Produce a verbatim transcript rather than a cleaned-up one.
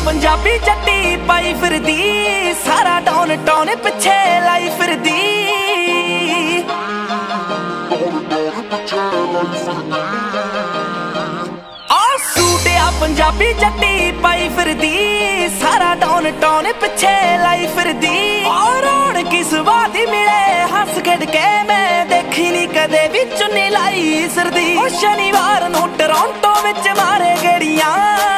पंजाबी जट्टी पाई फिरदी, सारा टौन टौन पिछे लाई फिरदी। आ सूट आ पंजाबी जट्टी पाई फिरदी, सारा टौन टौन पिछे लाई फिरदी। और रौनकी सुभाऽ दी मिले हस खेड के, मैं देखी नी कदे भी चुन्नी लाई सिरदी। शनिवार नूं टोरंटो विच मारे गेड़ियां,